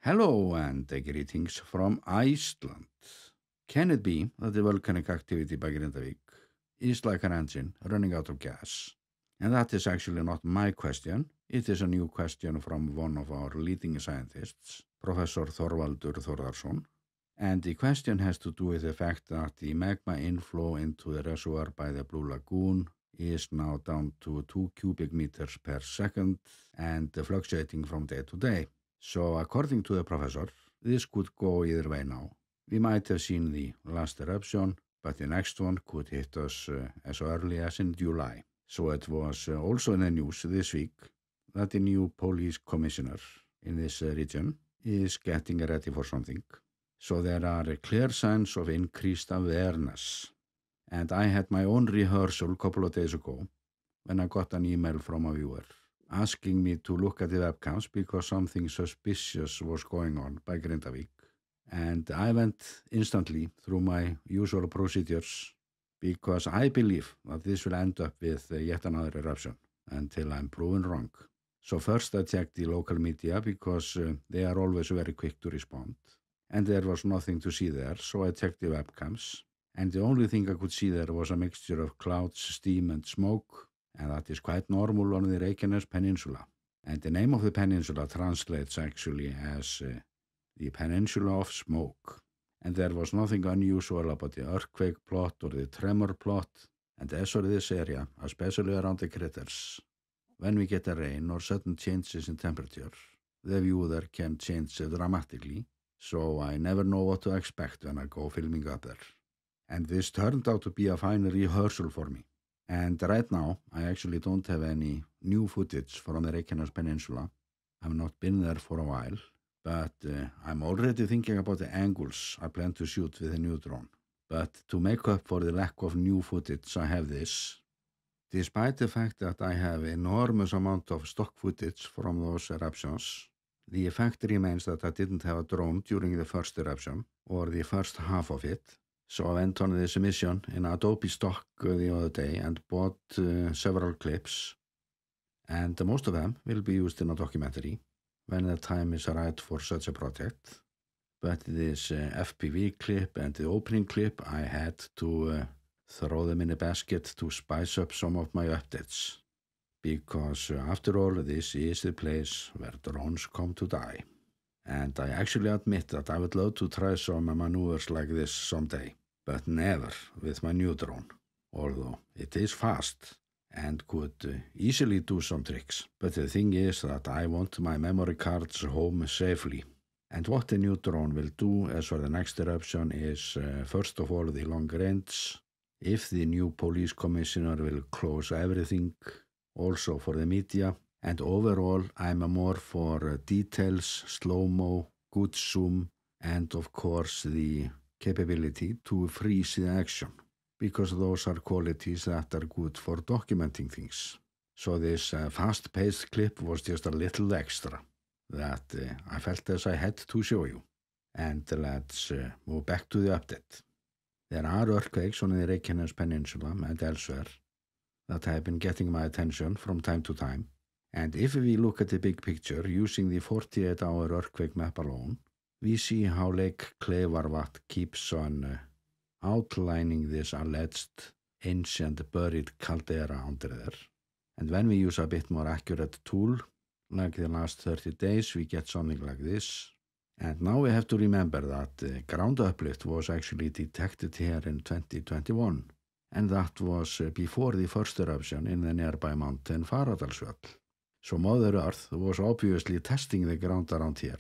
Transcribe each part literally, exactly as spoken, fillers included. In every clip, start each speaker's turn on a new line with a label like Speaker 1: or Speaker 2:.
Speaker 1: Hello and greetings from Iceland. Can it be that the volcanic activity by Reykjavík is like an engine running out of gas? And that is actually not my question. It is a new question from one of our leading scientists, Professor Þorvaldur Þórðarson. And the question has to do with the fact that the magma inflow into the reservoir by the Blue Lagoon is now down to two cubic meters per second and fluctuating from day to day. So according to the professor, this could go either way now. We might have seen the last eruption, but the next one could hit us uh, as early as in July. So it was uh, also in the news this week that the new police commissioner in this uh, region is getting ready for something. So there are uh, clear signs of increased awareness. And I had my own rehearsal a couple of days ago when I got an email from a viewer asking me to look at the webcams because something suspicious was going on by Reykjavík. And I went instantly through my usual procedures because I believe that this will end up with yet another eruption until I'm proven wrong. So first I checked the local media because uh, they are always very quick to respond. And there was nothing to see there, so I checked the webcams. And the only thing I could see there was a mixture of clouds, steam and smoke. And that is quite normal on the Reykjanes Peninsula. And the name of the peninsula translates actually as uh, the Peninsula of Smoke. And there was nothing unusual about the earthquake plot or the tremor plot. And as for this area, especially around the craters, when we get a rain or sudden changes in temperature, the view there can change dramatically. So I never know what to expect when I go filming up there. And this turned out to be a fine rehearsal for me. And right now, I actually don't have any new footage from the Reykjanes Peninsula. I've not been there for a while, but uh, I'm already thinking about the angles I plan to shoot with a new drone. But to make up for the lack of new footage, I have this. Despite the fact that I have enormous amount of stock footage from those eruptions, the fact remains that I didn't have a drone during the first eruption, or the first half of it. So I went on this mission in Adobe stock the other day and bought uh, several clips. And uh, most of them will be used in a documentary when the time is right for such a project. But this uh, F P V clip and the opening clip, I had to uh, throw them in a basket to spice up some of my updates. Because uh, after all, this is the place where drones come to die. And I actually admit that I would love to try some maneuvers like this someday, but never with my new drone, although it is fast and could uh, easily do some tricks. But the thing is that I want my memory cards home safely. And what the new drone will do as for the next eruption is, uh, first of all, the long range. If the new police commissioner will close everything, also for the media. And overall, I'm more for uh, details, slow-mo, good zoom, and of course the capability to freeze the action, because those are qualities that are good for documenting things. So this uh, fast-paced clip was just a little extra that uh, I felt as I had to show you. And let's uh, move back to the update. There are earthquakes on the Reykjanes Peninsula and elsewhere that have been getting my attention from time to time. And if we look at the big picture using the forty-eight hour earthquake map alone, we see how Lake Klefarvatn keeps on uh, outlining this alleged ancient buried caldera under there. And when we use a bit more accurate tool, like the last thirty days, we get something like this. And now we have to remember that the ground uplift was actually detected here in twenty twenty-one. And that was uh, before the first eruption in the nearby mountain Fagradalsfjall. So Mother Earth was obviously testing the ground around here.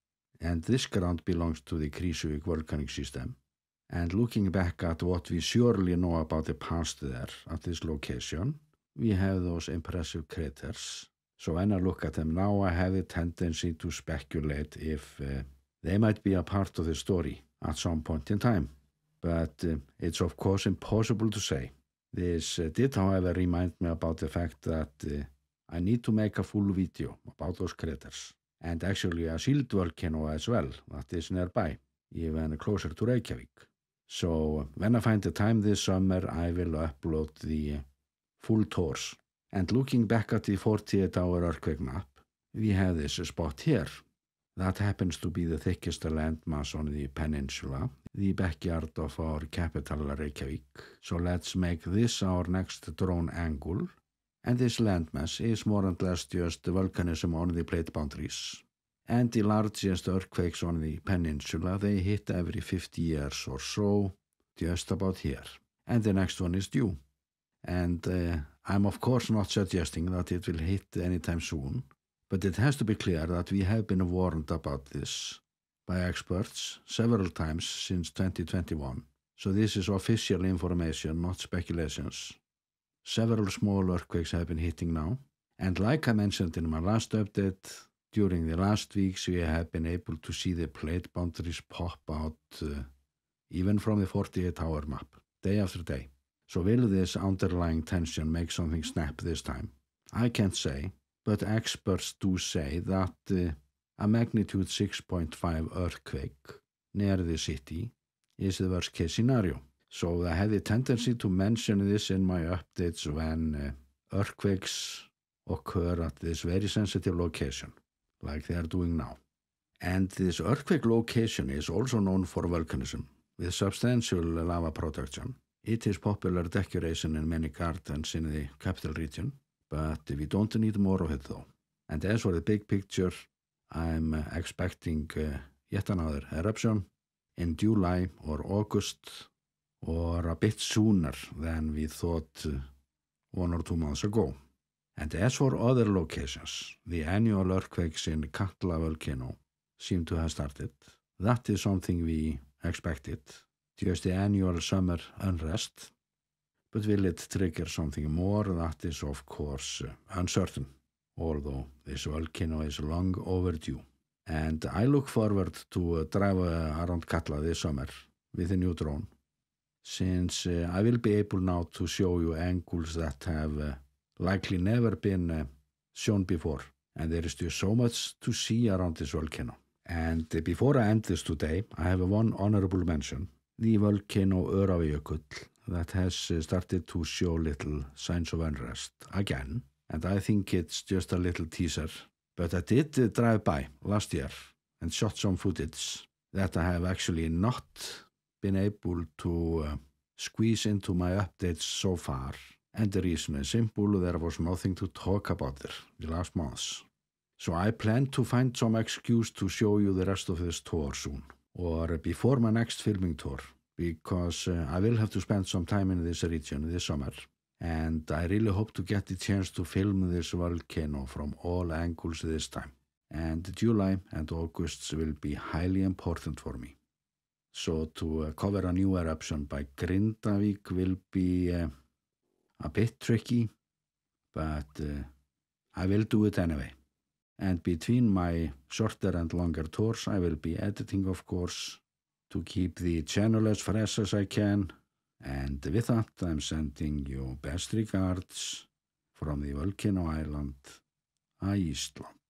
Speaker 1: And this ground belongs to the Krýsuvík volcanic system. And looking back at what we surely know about the past there at this location, we have those impressive craters. So when I look at them now, I have a tendency to speculate if uh, they might be a part of the story at some point in time. But uh, it's of course impossible to say. This uh, did, however, remind me about the fact that uh, I need to make a full video about those craters, and actually a shield volcano as well that is nearby, even closer to Reykjavík. So when I find the time this summer, I will upload the full tours. And looking back at the forty-eight hour earthquake map, we have this spot here. That happens to be the thickest landmass on the peninsula, the backyard of our capital Reykjavík. So let's make this our next drone angle. And this landmass is more or less just volcanism on the plate boundaries. And the largest earthquakes on the peninsula, they hit every fifty years or so, just about here. And the next one is due. And uh, I'm of course not suggesting that it will hit anytime soon, but it has to be clear that we have been warned about this by experts several times since twenty twenty-one. So this is official information, not speculations. Several small earthquakes have been hitting now. And like I mentioned in my last update, during the last weeks we have been able to see the plate boundaries pop out uh, even from the forty-eight hour map, day after day. So will this underlying tension make something snap this time? I can't say, but experts do say that uh, a magnitude six point five earthquake near the city is the worst case scenario. So I had a tendency to mention this in my updates when uh, earthquakes occur at this very sensitive location, like they are doing now. And this earthquake location is also known for volcanism, with substantial lava production. It is popular decoration in many gardens in the capital region, but we don't need more of it though. And as for the big picture, I'm uh, expecting uh, yet another eruption in July or August, or a bit sooner than we thought uh, one or two months ago. And as for other locations, the annual earthquakes in Katla volcano seem to have started. That is something we expected, just the annual summer unrest. But will it trigger something more? That is of course uh, uncertain, although this volcano is long overdue. And I look forward to uh, drive uh, around Katla this summer with a new drone, since uh, I will be able now to show you angles that have uh, likely never been uh, shown before. And there is just so much to see around this volcano. And uh, before I end this today, I have one honorable mention. The volcano Öræfajökull that has uh, started to show little signs of unrest again. And I think it's just a little teaser. But I did uh, drive by last year and shot some footage that I have actually not been able to uh, squeeze into my updates so far. And the reason is simple, there was nothing to talk about there the last months. So I plan to find some excuse to show you the rest of this tour soon, or before my next filming tour, because uh, I will have to spend some time in this region this summer, and I really hope to get the chance to film this volcano from all angles this time. And July and August will be highly important for me. So to uh, cover a new eruption by Grindavík will be uh, a bit tricky, but uh, I will do it anyway. And between my shorter and longer tours, I will be editing, of course, to keep the channel as fresh as I can. And with that, I'm sending you best regards from the volcano island, Iceland.